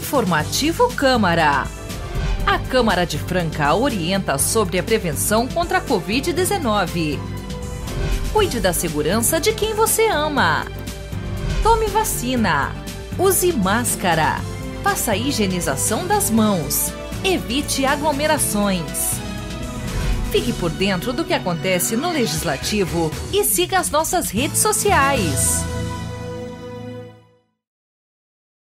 Informativo Câmara. A Câmara de Franca orienta sobre a prevenção contra a Covid-19. Cuide da segurança de quem você ama. Tome vacina. Use máscara. Faça a higienização das mãos. Evite aglomerações. Fique por dentro do que acontece no Legislativo e siga as nossas redes sociais.